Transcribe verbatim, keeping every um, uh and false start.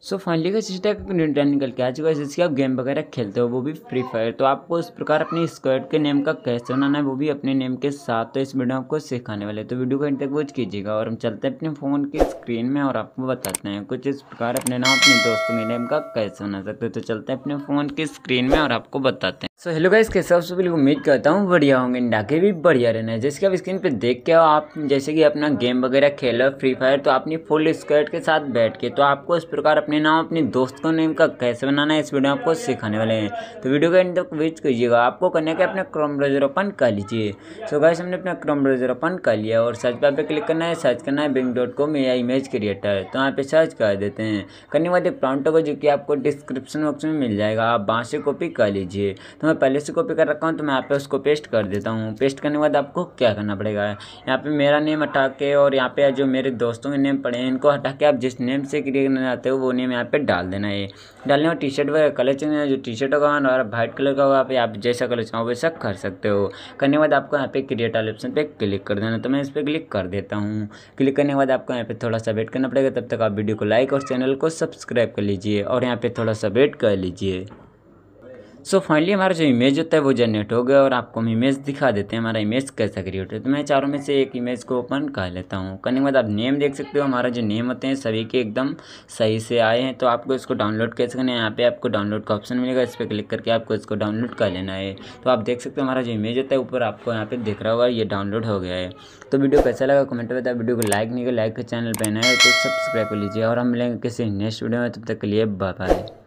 सो finally का system एक Nintendo निकल के आ चुका है जिसकी आप गेम वगैरह खेलते हो, वो भी फ्री फायर। तो आपको इस प्रकार अपनी स्क्वाड के नेम का कैसे बनाना है, वो भी अपने नेम के साथ। तो इस वीडियो में आपको सिखाने वाले, तो वीडियो को अंत तक वॉच कीजिएगा। और हम चलते हैं अपने फ़ोन की स्क्रीन में और आपको बताते हैं कुछ इस प्रकार अपने नाम अपने दोस्तों के नेम का कैसे बना सकते हैं। तो चलते हैं अपने फ़ोन की स्क्रीन में और आपको बताते हैं। सो हेलो गाइस, कैसे आप सभी लोग, उम्मीद करता हूँ बढ़िया होंगे, डाके भी बढ़िया रहना है। जैसे कि आप स्क्रीन पे देख के आप जैसे कि अपना गेम वगैरह खेलो फ्री फायर, तो अपनी फुल स्क्वाड के साथ बैठ के तो आपको इस प्रकार अपने नाम अपने दोस्त को नेम का कैसे बनाना है इस वीडियो में आपको सिखाने वाले हैं। तो वीडियो का एंड तक वेट कीजिएगा। आपको करने का अपना क्रोम ब्राउज़र ओपन कर लीजिए। सो गाइस, हमने अपना क्रोम ब्राउज़र ओपन कर लिया और सर्च बार पे क्लिक करना है। सर्च करना है बिंग डॉट कॉम या इमेज क्रिएटर, तो यहाँ पे सर्च कर देते हैं। करने के बाद एक प्रॉम्प्ट होगा जो कि आपको डिस्क्रिप्शन बॉक्स में मिल जाएगा, आप वहाँ से कॉपी कर लीजिए। तो मैं पहले से कॉपी कर रखा हूँ, तो मैं यहाँ पे उसको पेस्ट कर देता हूँ। पेस्ट करने के बाद आपको क्या करना पड़ेगा, यहाँ पे मेरा नेम हटा के और यहाँ पे जो मेरे दोस्तों के नेम पड़े हैं इनको हटा के आप जिस नेम से क्रिएट करना चाहते हो वो नेम यहाँ पे डाल देना है। डालने में टी शर्ट वगैरह कलर चेंज है, जो टी शर्ट होगा और वाइट कलर का होगा, आप जैसा कलर चाहो वैसा कर सकते हो। करने के बाद आपको यहाँ पे क्रिएट वाले ऑप्शन पे क्लिक कर देना, तो मैं इस पर क्लिक कर देता हूँ। क्लिक करने के बाद आपको यहाँ पे थोड़ा सा वेट करना पड़ेगा, तब तक आप वीडियो को लाइक और चैनल को सब्सक्राइब कर लीजिए और यहाँ पे थोड़ा सा वेट कर लीजिए। सो so फाइनली हमारा जो इमेज होता है वो जनरेट हो गया और आपको हम इमेज दिखा देते हैं हमारा इमेज कैसा क्रिएट है। तो मैं चारों में से एक इमेज को ओपन कर लेता हूँ। करने के बाद आप नेम देख सकते हो, हमारा जो नेम होते हैं सभी के एकदम सही से आए हैं। तो आपको इसको डाउनलोड कैसे करना है, यहाँ पे आपको डाउनलोड का ऑप्शन मिलेगा, इस पर क्लिक करके आपको इसको डाउनलोड कर लेना है। तो आप देख सकते हो हमारा जो इमेज होता है ऊपर आपको यहाँ पे दिख रहा होगा, ये डाउनलोड हो गया है। तो वीडियो कैसा लगा कमेंट में बताया। वीडियो को लाइक नहीं किया, लाइक के चैनल पर नया है तो सब्सक्राइब कर लीजिए और हम मिलेंगे किसी नेक्स्ट वीडियो में, तब तक के लिए बाय बाय।